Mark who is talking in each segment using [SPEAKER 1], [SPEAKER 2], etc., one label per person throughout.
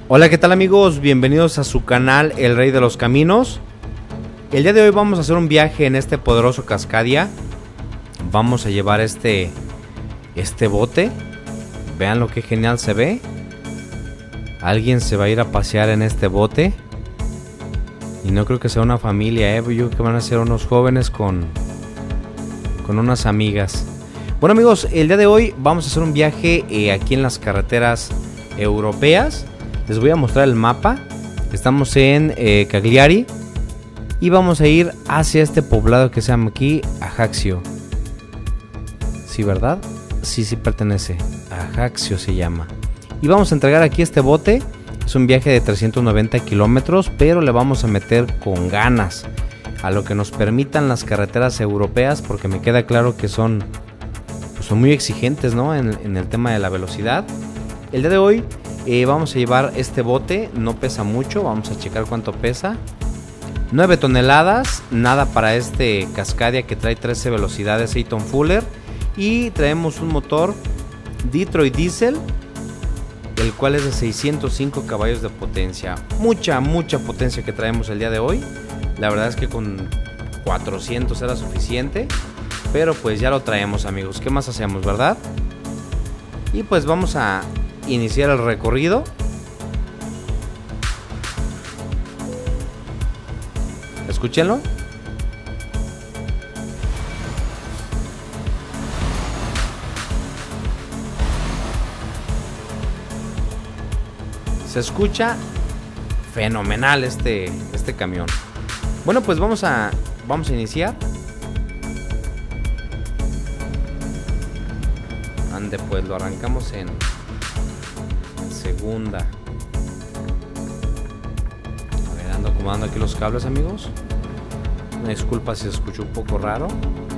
[SPEAKER 1] Hola, ¿qué tal amigos? Bienvenidos a su canal El Rey de los Caminos. El día de hoy vamos a hacer un viaje en este poderoso Cascadia. Vamos a llevar este bote. Vean lo que genial se ve. Alguien se va a ir a pasear en este bote. Y no creo que sea una familia, yo creo que van a ser unos jóvenes con unas amigas. Bueno amigos, el día de hoy vamos a hacer un viaje aquí en las carreteras europeas. Les voy a mostrar el mapa. Estamos en Cagliari y vamos a ir hacia este poblado que se llama aquí Ajaccio. Sí, ¿verdad? Sí pertenece. Ajaccio se llama. Y vamos a entregar aquí este bote. Es un viaje de 390 kilómetros, pero le vamos a meter con ganas a lo que nos permitan las carreteras europeas, porque me queda claro que son muy exigentes, ¿no? en el tema de la velocidad. El día de hoy vamos a llevar este bote, no pesa mucho, vamos a checar cuánto pesa. 9 toneladas, nada para este Cascadia que trae 13 velocidades Eaton Fuller. Y traemos un motor Detroit Diesel, el cual es de 605 caballos de potencia. Mucha potencia que traemos el día de hoy. La verdad es que con 400 era suficiente, pero pues ya lo traemos amigos. ¿Qué más hacemos, verdad? Y pues vamos a iniciar el recorrido. Escúchenlo. Se escucha fenomenal este camión. Bueno, pues vamos a iniciar. Ande, pues lo arrancamos en segunda. A ver, ando acomodando aquí los cables amigos. Una disculpa si se escuchó un poco raro.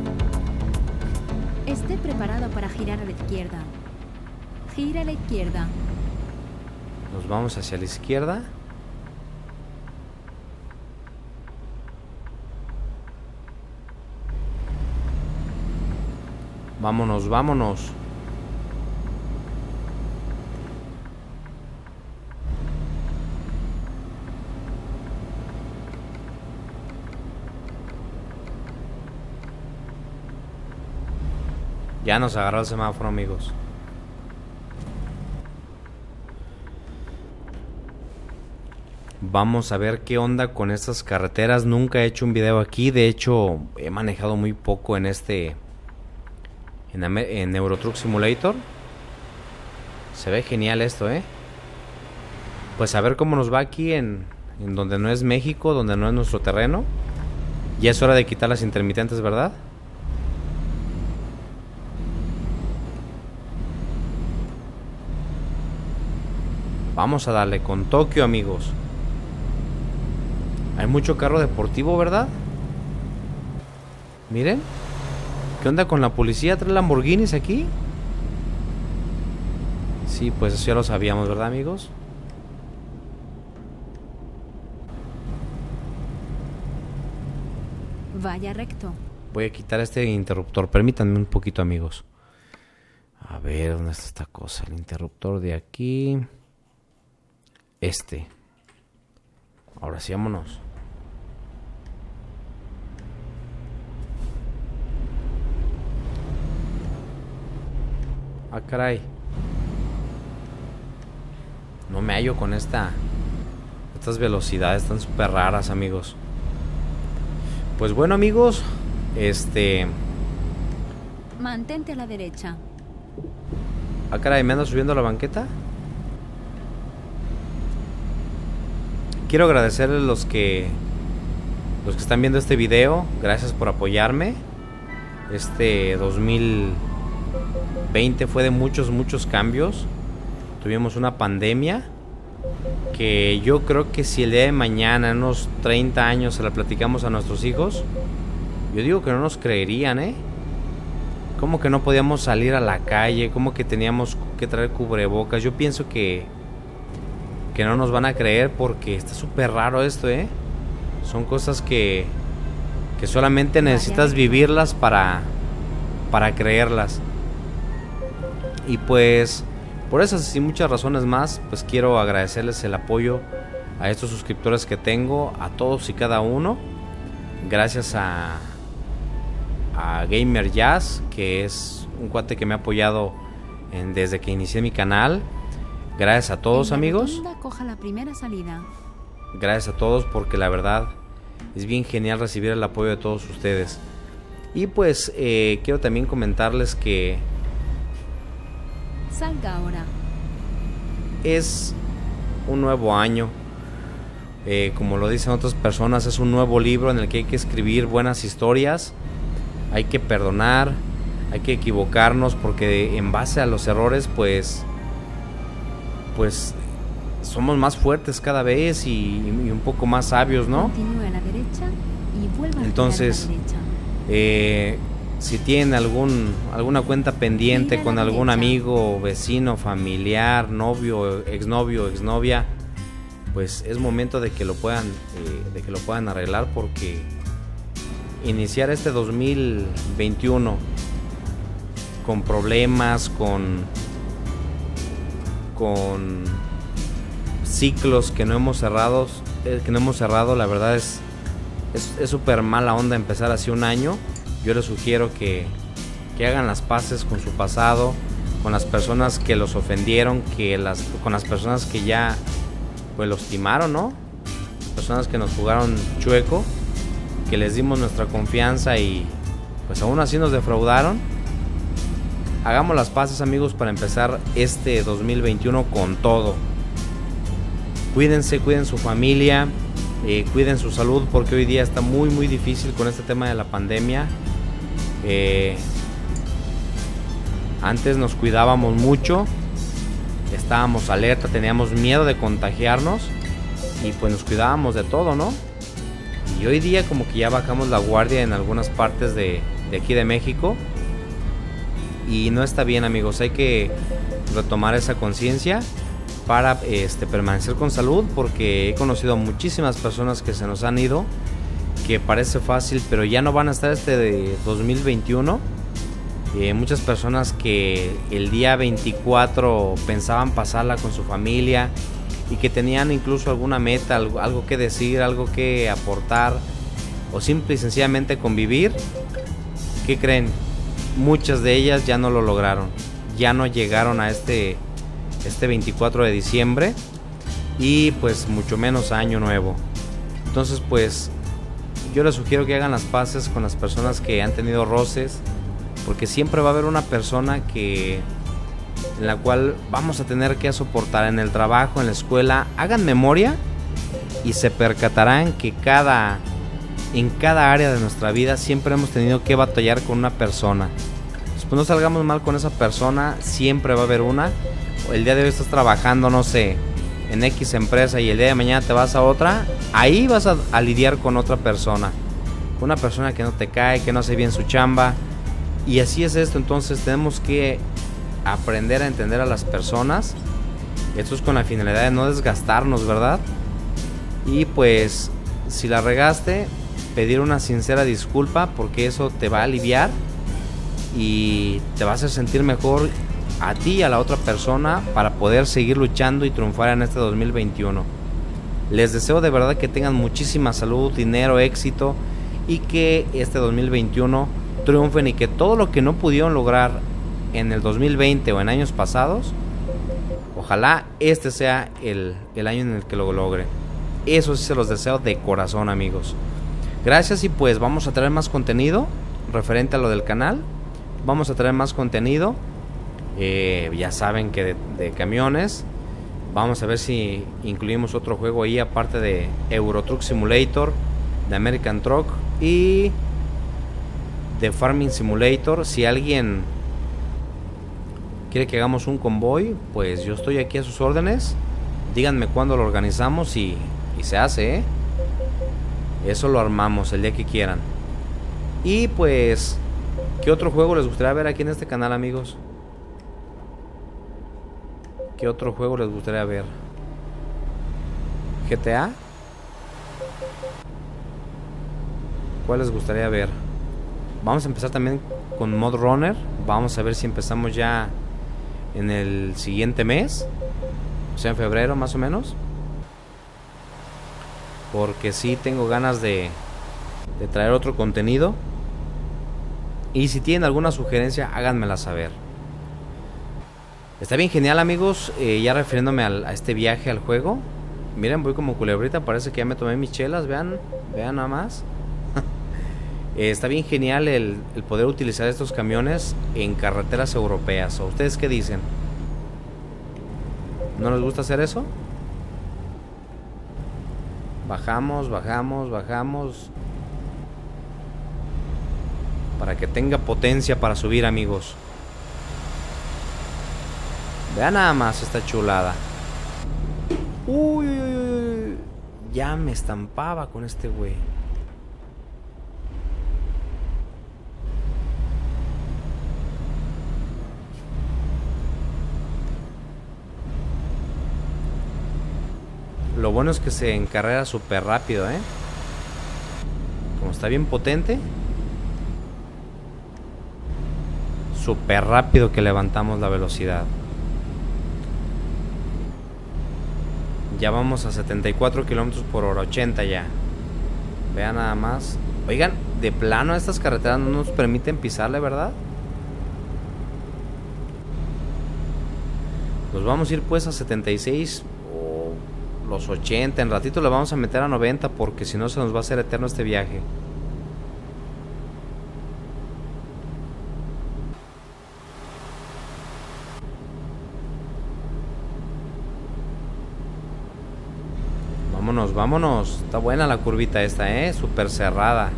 [SPEAKER 2] Esté preparado para girar a la izquierda. Gira a la izquierda.
[SPEAKER 1] Nos vamos hacia la izquierda. Vámonos. Ya nos agarró el semáforo amigos. Vamos a ver qué onda con estas carreteras. Nunca he hecho un video aquí. De hecho, he manejado muy poco en en Euro Truck Simulator. Se ve genial esto, Pues a ver cómo nos va aquí en donde no es México, donde no es nuestro terreno. Ya es hora de quitar las intermitentes, ¿verdad? Vamos a darle con Tokio, amigos. Hay mucho carro deportivo, ¿verdad? Miren. ¿Qué onda con la policía? ¿Trae Lamborghinis aquí? Sí, pues eso ya lo sabíamos, ¿verdad, amigos?
[SPEAKER 2] Vaya recto.
[SPEAKER 1] Voy a quitar este interruptor. Permítanme un poquito, amigos. A ver, ¿dónde está esta cosa? El interruptor de aquí. Ahora sí, vámonos. Ah, caray. No me hallo con estas velocidades tan súper raras, amigos. Pues bueno, amigos,
[SPEAKER 2] Mantente a la derecha.
[SPEAKER 1] Ah, caray, ¿me ando subiendo a la banqueta? Quiero agradecerles los que están viendo este video. Gracias por apoyarme. 2020 fue de muchos cambios. Tuvimos una pandemia que yo creo que si el día de mañana, en unos 30 años, se la platicamos a nuestros hijos, yo digo que no nos creerían, ¿Cómo que no podíamos salir a la calle? ¿Cómo que teníamos que traer cubrebocas? Yo pienso que no nos van a creer, porque está súper raro esto, Son cosas que solamente necesitas vivirlas para creerlas. Y pues Por esas y muchas razones más, pues quiero agradecerles el apoyo a estos suscriptores que tengo, a todos y cada uno. Gracias a Gamer Jazz, que es un cuate que me ha apoyado desde que inicié mi canal. Gracias a todos, amigos.
[SPEAKER 2] Coja la primera salida.
[SPEAKER 1] Gracias a todos, porque la verdad es bien genial recibir el apoyo de todos ustedes. Y pues quiero también comentarles que
[SPEAKER 2] salga ahora.
[SPEAKER 1] Es un nuevo año. Como lo dicen otras personas, es un nuevo libro en el que hay que escribir buenas historias. Hay que perdonar, hay que equivocarnos, porque en base a los errores pues somos más fuertes cada vez y un poco más sabios, ¿no?
[SPEAKER 2] Continúe a la derecha y vuelva
[SPEAKER 1] entonces,
[SPEAKER 2] a la derecha.
[SPEAKER 1] Si tienen alguna cuenta pendiente con algún amigo, vecino, familiar, novio, exnovia, pues es momento de que lo puedan arreglar, porque iniciar este 2021 con problemas, con ciclos que no hemos cerrado, la verdad es súper mala onda empezar así un año. Yo les sugiero que hagan las paces con su pasado, con las personas que los ofendieron, con las personas que ya pues los timaron, ¿no? Personas que nos jugaron chueco, que les dimos nuestra confianza y pues aún así nos defraudaron. Hagamos las paces, amigos, para empezar este 2021 con todo. Cuídense, cuiden su familia, cuiden su salud, porque hoy día está muy muy difícil con este tema de la pandemia. Antes nos cuidábamos mucho, estábamos alerta, teníamos miedo de contagiarnos y pues nos cuidábamos de todo, ¿no? Y hoy día como que ya bajamos la guardia en algunas partes de aquí de México y no está bien, amigos. Hay que retomar esa conciencia para permanecer con salud, porque he conocido a muchísimas personas que se nos han ido, que parece fácil, pero ya no van a estar de 2021. Muchas personas que el día 24 pensaban pasarla con su familia y que tenían incluso alguna meta, algo que decir, algo que aportar, o simple y sencillamente convivir. ¿Qué creen? Muchas de ellas ya no lo lograron, ya no llegaron a este 24 de diciembre y pues mucho menos a Año Nuevo. Entonces pues yo les sugiero que hagan las paces con las personas que han tenido roces, porque siempre va a haber una persona en la cual vamos a tener que soportar en el trabajo, en la escuela. Hagan memoria y se percatarán que en cada área de nuestra vida siempre hemos tenido que batallar con una persona. Pues no salgamos mal con esa persona, siempre va a haber una. El día de hoy estás trabajando, no sé, en X empresa y el día de mañana te vas a otra. Ahí vas a lidiar con otra persona, una persona que no te cae, que no hace bien su chamba. Y así es esto. Entonces tenemos que aprender a entender a las personas. Esto es con la finalidad de no desgastarnos, ¿verdad? Y pues si la regaste, pedir una sincera disculpa, porque eso te va a aliviar y te va a hacer sentir mejor a ti y a la otra persona para poder seguir luchando y triunfar en este 2021. Les deseo de verdad que tengan muchísima salud, dinero, éxito, y que este 2021 triunfen, y que todo lo que no pudieron lograr en el 2020 o en años pasados, ojalá este sea el año en el que lo logren. Eso sí se los deseo de corazón, amigos. Gracias, y pues vamos a traer más contenido referente a lo del canal. Vamos a traer más contenido, ya saben que de camiones. Vamos a ver si incluimos otro juego ahí aparte de Euro Truck Simulator, de American Truck y de Farming Simulator. Si alguien quiere que hagamos un convoy, pues yo estoy aquí a sus órdenes. Díganme cuándo lo organizamos y se hace, ¿eh? Eso lo armamos el día que quieran. Y pues, ¿qué otro juego les gustaría ver aquí en este canal, amigos? ¿Qué otro juego les gustaría ver? ¿GTA? ¿Cuál les gustaría ver? Vamos a empezar también con Mod Runner. Vamos a ver si empezamos ya en el siguiente mes, o sea, en febrero más o menos, porque sí tengo ganas de traer otro contenido. Y si tienen alguna sugerencia, háganmela saber. Está bien genial, amigos. Ya refiriéndome a este viaje al juego. Miren, voy como culebrita. Parece que ya me tomé mis chelas. Vean nada más. Está bien genial el poder utilizar estos camiones en carreteras europeas. ¿O ustedes qué dicen? ¿No les gusta hacer eso? Bajamos, bajamos, bajamos. Para que tenga potencia para subir, amigos. Vean nada más esta chulada. Uy, uy, uy, uy. Ya me estampaba con este güey. Lo bueno es que se encarrera súper rápido, Como está bien potente. Súper rápido que levantamos la velocidad. Ya vamos a 74 kilómetros por hora, 80 ya. Vean nada más. Oigan, de plano estas carreteras no nos permiten pisarle, ¿verdad? Nos vamos a ir pues a 76 o los 80. En ratito le vamos a meter a 90 porque si no se nos va a hacer eterno este viaje. Vámonos, vámonos. Está buena la curvita esta, súper cerrada.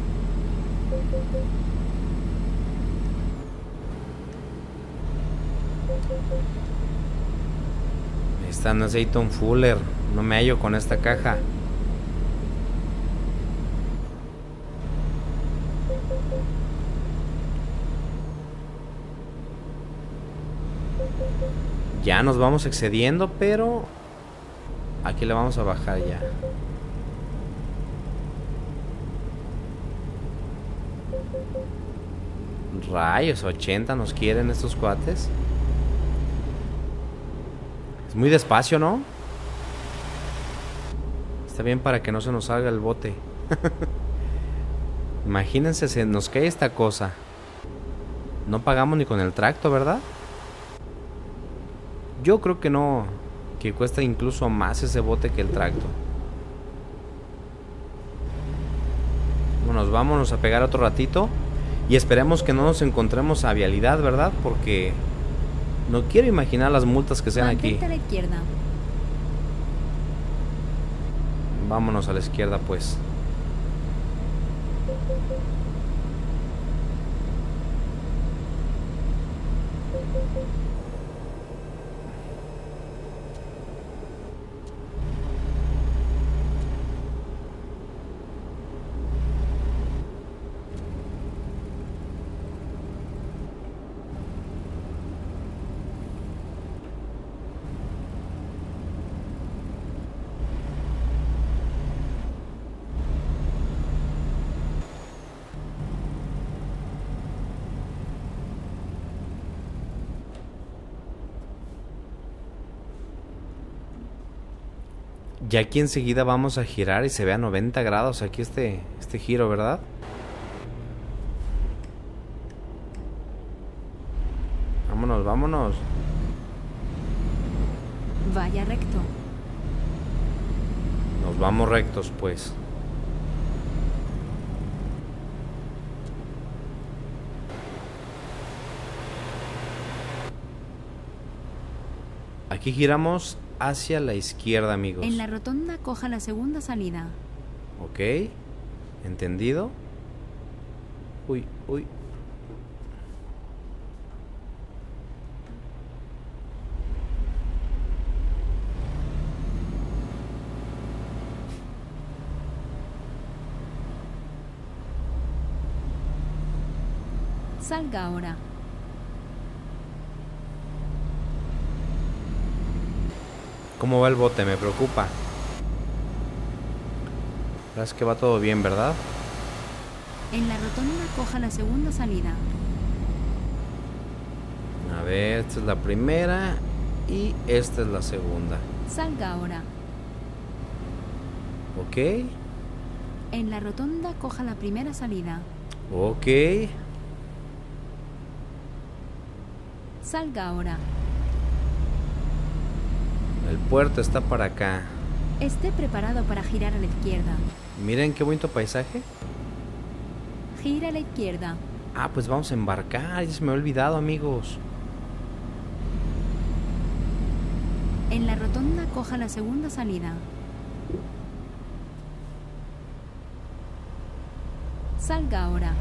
[SPEAKER 1] Esta necesito un Fuller. No me hallo con esta caja. Ya nos vamos excediendo, pero aquí le vamos a bajar ya. Rayos, 80 nos quieren estos cuates. Es muy despacio, ¿no? Está bien para que no se nos salga el bote. Imagínense, se nos cae esta cosa. No pagamos ni con el tracto, ¿verdad? Yo creo que no, que cuesta incluso más ese bote que el tracto. Bueno, vámonos a pegar otro ratito. Y esperemos que no nos encontremos a vialidad, ¿verdad? Porque no quiero imaginar las multas que sean aquí.
[SPEAKER 2] A la izquierda.
[SPEAKER 1] Vámonos a la izquierda, pues. Ya aquí enseguida vamos a girar y se ve a 90 grados aquí este giro, ¿verdad? Vámonos, vámonos.
[SPEAKER 2] Vaya recto.
[SPEAKER 1] Nos vamos rectos, pues. Aquí giramos hacia la izquierda, amigos.
[SPEAKER 2] En la rotonda coja la segunda salida.
[SPEAKER 1] Ok, entendido. Uy, uy.
[SPEAKER 2] Salga ahora.
[SPEAKER 1] ¿Cómo va el bote? Me preocupa. Es que va todo bien, ¿verdad?
[SPEAKER 2] En la rotonda coja la segunda salida.
[SPEAKER 1] A A ver, esta es la primera y esta es la segunda.
[SPEAKER 2] Salga ahora.
[SPEAKER 1] Ok.
[SPEAKER 2] En la rotonda coja la primera salida.
[SPEAKER 1] Ok.
[SPEAKER 2] Salga ahora.
[SPEAKER 1] El puerto está para acá.
[SPEAKER 2] Esté preparado para girar a la izquierda.
[SPEAKER 1] Miren qué bonito paisaje.
[SPEAKER 2] Gira a la izquierda.
[SPEAKER 1] Ah, pues vamos a embarcar. Ya se me ha olvidado, amigos.
[SPEAKER 2] En la rotonda coja la segunda salida. Salga ahora.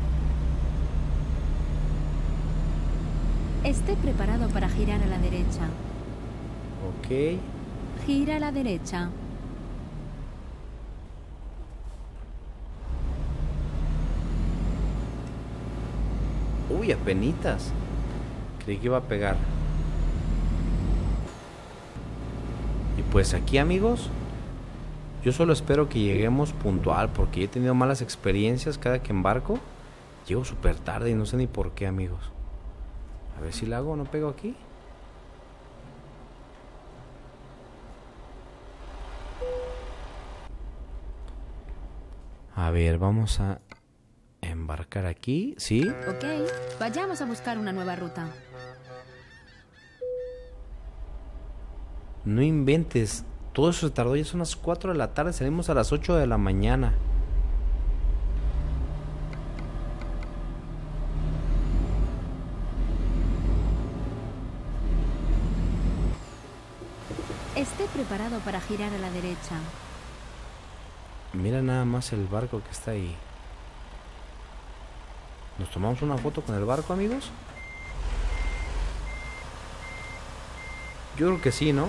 [SPEAKER 2] Esté preparado para girar a la derecha.
[SPEAKER 1] Ok.
[SPEAKER 2] Gira a la derecha.
[SPEAKER 1] Uy, apenitas. Creí que iba a pegar. Y pues aquí, amigos, yo solo espero que lleguemos puntual, porque he tenido malas experiencias cada que embarco. Llego súper tarde y no sé ni por qué, amigos. A ver si la hago, ¿no pego aquí? A ver, vamos a embarcar aquí, ¿sí?
[SPEAKER 2] Ok, vayamos a buscar una nueva ruta.
[SPEAKER 1] No inventes, todo eso se tardó, ya son las 4 de la tarde, salimos a las 8 de la mañana.
[SPEAKER 2] Esté preparado para girar a la derecha.
[SPEAKER 1] Mira nada más el barco que está ahí. ¿Nos tomamos una foto con el barco, amigos? Yo creo que sí, ¿no?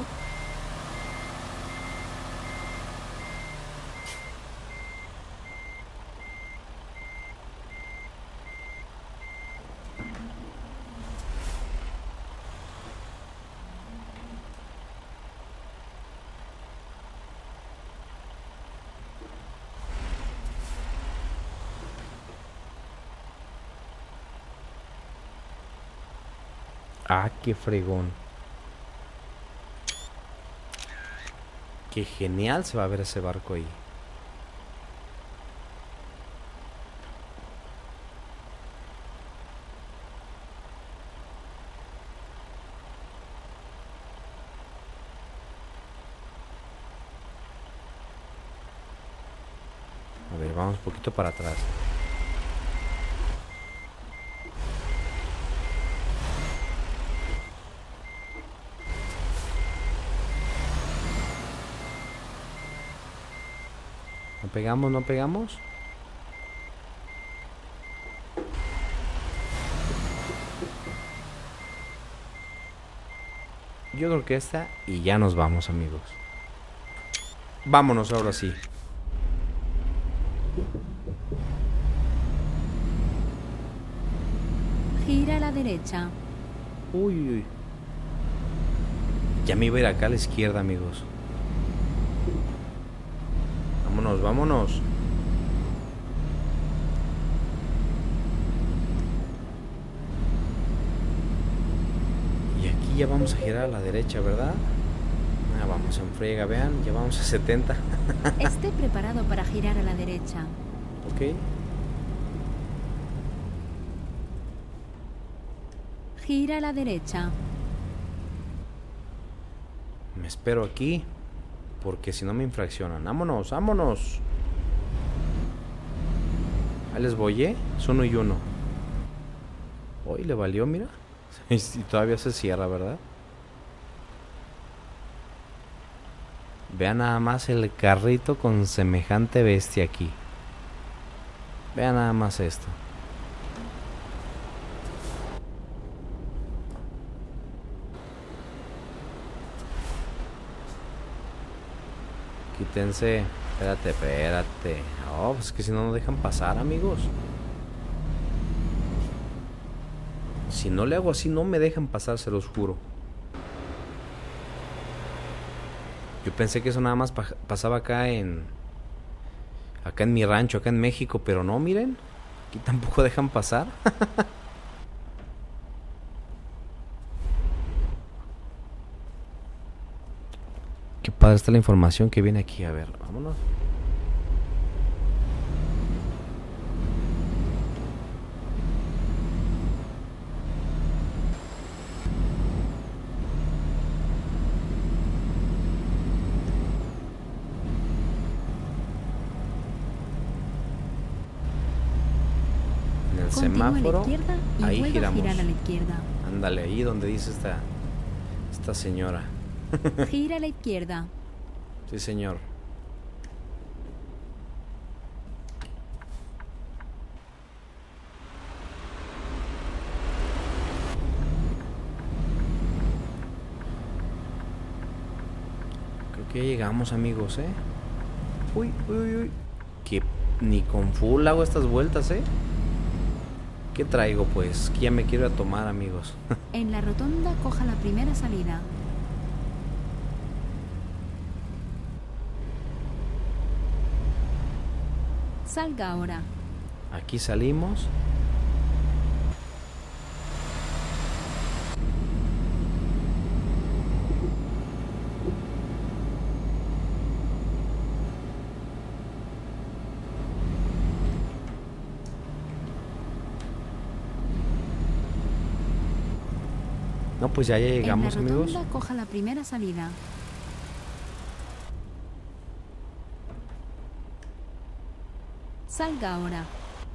[SPEAKER 1] Ah, qué fregón. Qué genial se va a ver ese barco ahí. A ver, vamos un poquito para atrás. ¿No pegamos, no pegamos? Yo creo que esta y ya nos vamos, amigos. Vámonos ahora sí.
[SPEAKER 2] Gira a la derecha.
[SPEAKER 1] Uy, uy, uy. Ya me iba a ir acá a la izquierda, amigos. Vámonos, vámonos. Y aquí ya vamos a girar a la derecha, ¿verdad? Ah, vamos en friega, vean, ya vamos a 70.
[SPEAKER 2] Esté preparado para girar a la derecha.
[SPEAKER 1] Ok.
[SPEAKER 2] Gira a la derecha.
[SPEAKER 1] Me espero aquí, porque si no me infraccionan. Vámonos, vámonos. Ahí les voy, ¿eh? Es uno y uno. Hoy le valió, mira. Y todavía se cierra, ¿verdad? Vean nada más el carrito con semejante bestia aquí. Vean nada más esto. Quítense. Espérate, espérate. Oh, pues que si no nos dejan pasar, amigos. Si no le hago así, no me dejan pasar, se los juro. Yo pensé que eso nada más pasaba acá en mi rancho, acá en México, pero no, miren. Aquí tampoco dejan pasar. padre está la información que viene aquí. A ver, vámonos. En el
[SPEAKER 2] Continúa a la
[SPEAKER 1] semáforo,
[SPEAKER 2] izquierda y
[SPEAKER 1] ahí
[SPEAKER 2] vuelva a
[SPEAKER 1] giramos.
[SPEAKER 2] girar a la izquierda.
[SPEAKER 1] Ándale, ahí donde dice esta señora.
[SPEAKER 2] Gira a la izquierda.
[SPEAKER 1] Sí, señor. Creo que ya llegamos, amigos, ¿eh? Uy, uy, uy, uy. Que ni con full hago estas vueltas, ¿eh? ¿Qué traigo, pues? Que ya me quiero ir a tomar, amigos.
[SPEAKER 2] En la rotonda coja la primera salida. Salga ahora.
[SPEAKER 1] Aquí salimos. No, pues ya llegamos,
[SPEAKER 2] en la rotonda
[SPEAKER 1] amigos.
[SPEAKER 2] coja la primera salida. Salga ahora.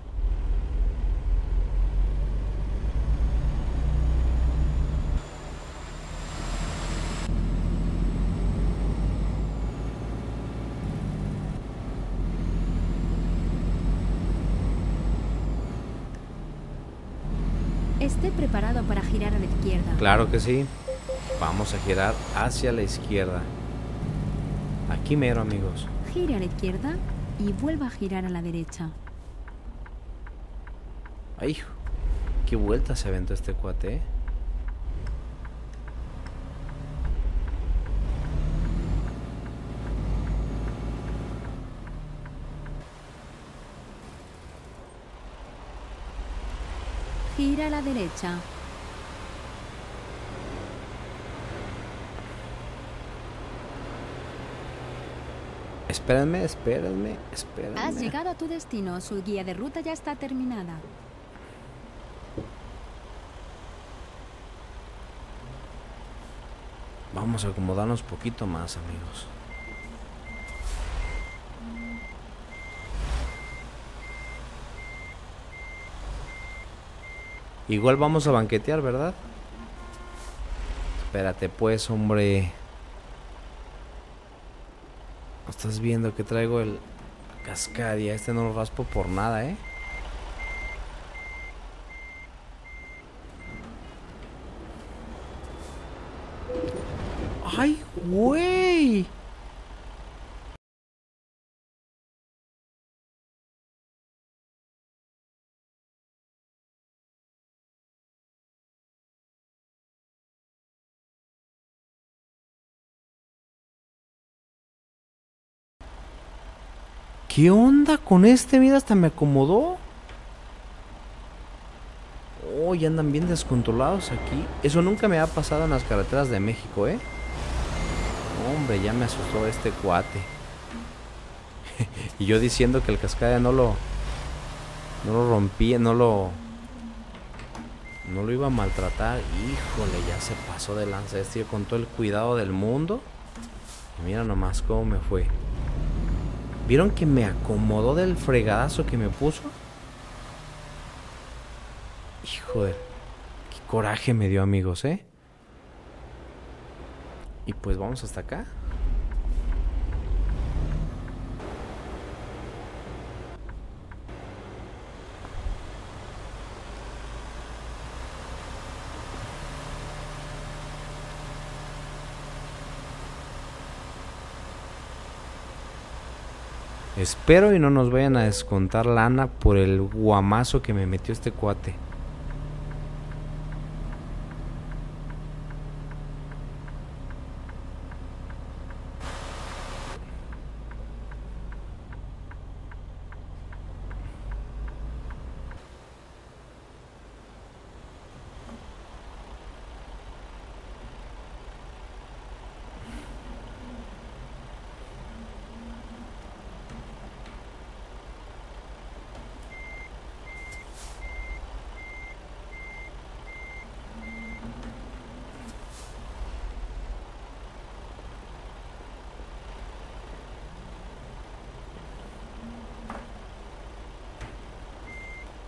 [SPEAKER 2] Esté preparado para girar a la izquierda.
[SPEAKER 1] Claro que sí. Vamos a girar hacia la izquierda. Aquí mero, amigos.
[SPEAKER 2] Gire a la izquierda y vuelva a girar a la derecha.
[SPEAKER 1] Ay, qué vuelta se aventó este cuate, ¿eh?
[SPEAKER 2] Gira a la derecha.
[SPEAKER 1] Espérenme.
[SPEAKER 2] Has llegado a tu destino. Su guía de ruta ya está terminada.
[SPEAKER 1] Vamos a acomodarnos poquito más, amigos. Igual vamos a banquetear, ¿verdad? Espérate pues, hombre. Estás viendo que traigo el Cascadia. Este no lo raspo por nada, ¿eh? ¡Ay, güey! ¿Qué onda con este? Mira, hasta me acomodó. Oh, ya andan bien descontrolados aquí. Eso nunca me ha pasado en las carreteras de México, ¿eh? Hombre, ya me asustó este cuate. Y yo diciendo que el Cascadia no lo rompía, no lo iba a maltratar. Híjole, ya se pasó de lanza este con todo el cuidado del mundo. Y mira nomás cómo me fue. ¿Vieron que me acomodó del fregadazo que me puso? Hijo de... Qué coraje me dio, amigos, ¿eh? Y pues vamos hasta acá. Espero y no nos vayan a descontar lana por el guamazo que me metió este cuate.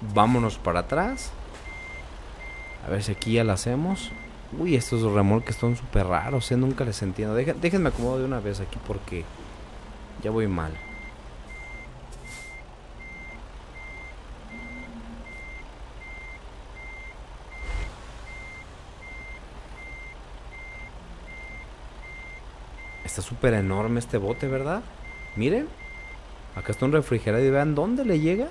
[SPEAKER 1] Vámonos para atrás. A ver si aquí ya la hacemos. Uy, estos remolques son súper raros, nunca les entiendo. Déjenme acomodo de una vez aquí porque ya voy mal. Está súper enorme este bote, ¿verdad? Miren. Acá está un refrigerador y vean dónde le llega.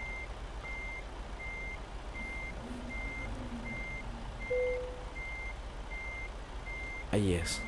[SPEAKER 1] Ahí es.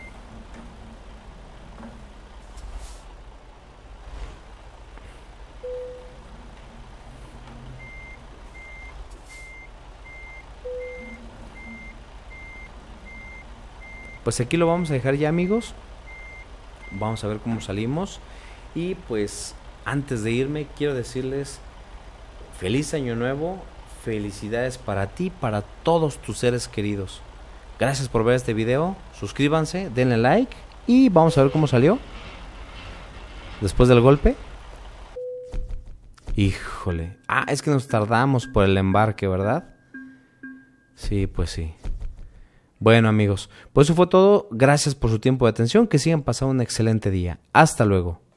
[SPEAKER 1] Pues aquí lo vamos a dejar ya, amigos. Vamos a ver cómo salimos. Y pues antes de irme quiero decirles feliz año nuevo. Felicidades para ti, para todos tus seres queridos. Gracias por ver este video. Suscríbanse, denle like. Y vamos a ver cómo salió después del golpe. Híjole. Ah, es que nos tardamos por el embarque, ¿verdad? Sí, pues sí. Bueno, amigos, pues eso fue todo. Gracias por su tiempo de atención. Que sigan pasando un excelente día. Hasta luego.